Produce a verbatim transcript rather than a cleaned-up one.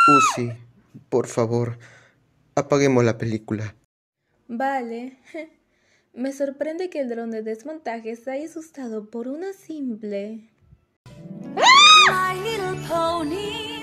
Uzi, por favor, apaguemos la película. Vale. Me sorprende que el dron de desmontaje se haya asustado por una simple... My little pony.